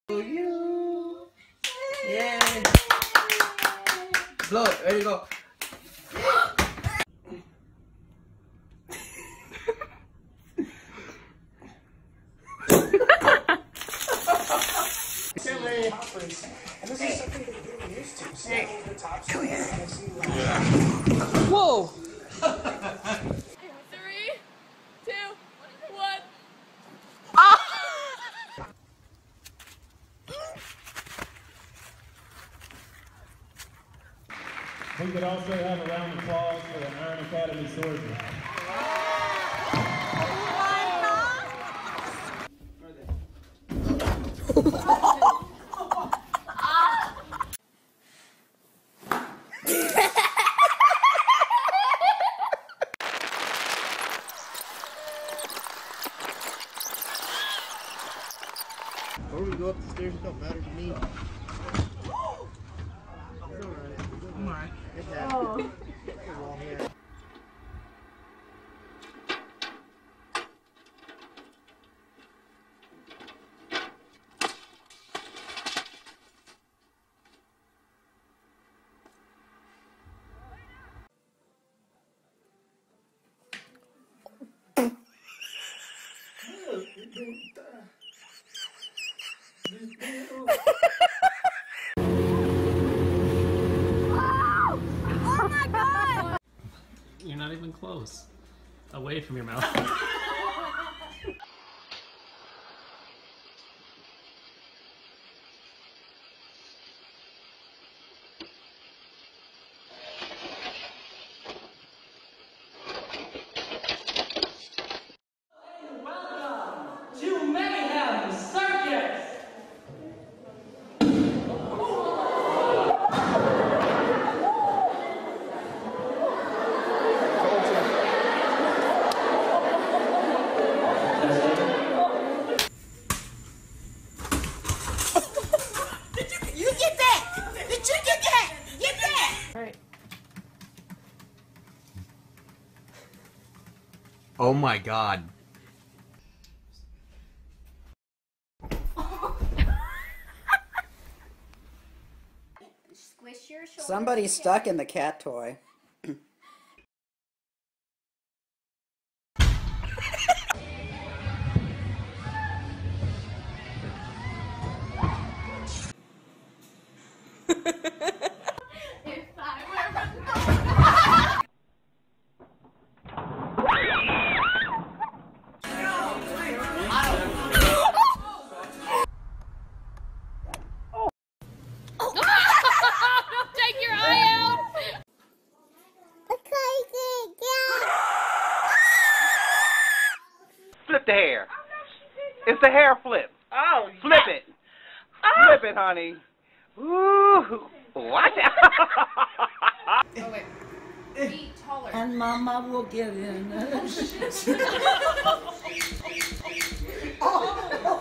You. Yay. Blow it. Ready to go. Come here. Whoa! 3, 2, 1. Ah! We could also have a round of applause for the Iron Academy swordsman. Or we go up the stairs, it don't matter to me. It's alright. It happens. You're not even close. Away from your mouth. Oh my god. Squish your shoulders. Somebody's stuck in the cat toy. Flip the hair. It's the hair flip. Oh, flip it. Flip it, honey. Ooh, watch out. Oh, wait. Be taller. And Mama will give in.